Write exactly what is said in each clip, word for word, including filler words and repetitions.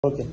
Okay.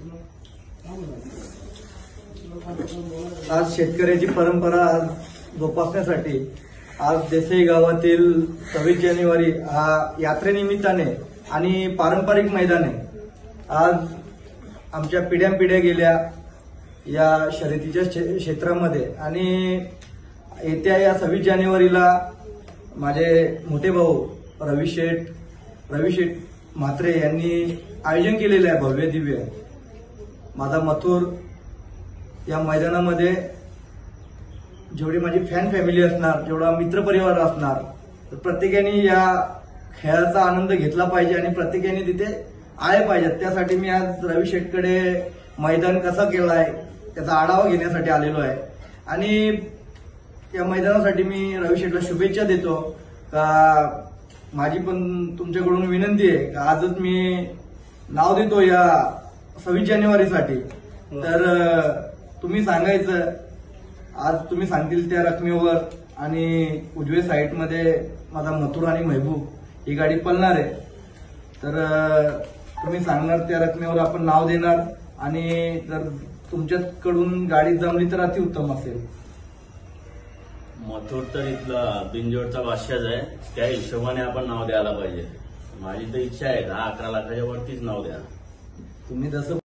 आज शेतकऱ्याची परंपरा जोपासण्यासाठी आज देसाई गावातील सव्वीस जानेवारी हा यात्रेनिमित्ताने आणि पारंपरिक मैदाने आज आमच्या पिढ्यानपिढ्या गेल्या या शर्यतीच्या क्षेत्रामध्ये आणि येत्या या सव्वीस जानेवारीला माझे मोठे भाऊ रवी शेठ रवी शेठ म्हात्रे यांनी आयोजन केलेलं आहे भव्य दिव्य. माझा मथुर या मैदानामध्ये जेवढी माझी फॅन फॅमिली असणार, जेवढा मित्रपरिवार असणार, तर प्रत्येकाने या खेळाचा आनंद घेतला पाहिजे आणि प्रत्येकाने तिथे आले पाहिजेत. त्यासाठी मी आज रवी शेठकडे मैदान कसं केलं आहे त्याचा आढावा घेण्यासाठी आलेलो आहे आणि या मैदानासाठी मी रवी शेठला शुभेच्छा देतो. का माझी पण तुमच्याकडून विनंती आहे का आजच मी नाव देतो या सव्वीस जानेवारीसाठी. तर तुम्ही सांगायचं, आज तुम्ही सांगतील त्या रकमेवर आणि उजवे साईडमध्ये माझा मथुर आणि महबूब ही गाडी पळणार आहे. तर तुम्ही सांगणार त्या रकमेवर आपण नाव देणार आणि जर तुमच्याकडून गाडी जमली तर अतिउत्तम असेल. मथुर तर इथला बिंजोडचा बादशाच आहे, त्या हिशोबाने आपण नाव द्यायला पाहिजे. माझी तर इच्छा आहे दहा अकरा लाखाच्या वरतीच नाव द्या. तुम्ही जसं